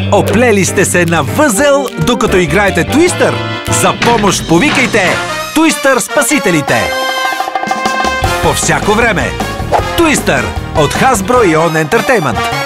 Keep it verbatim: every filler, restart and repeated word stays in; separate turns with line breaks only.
Оплели сте се на възел, докато играете Туистър? За помощ повикайте Туистър спасителите! По всяко време! Туистър от Hasbro и On Entertainment.